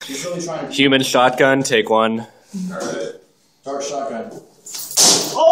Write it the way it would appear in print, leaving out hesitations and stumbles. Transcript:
He's really trying to... Human shotgun, take one. Alright. Start shotgun. Oh!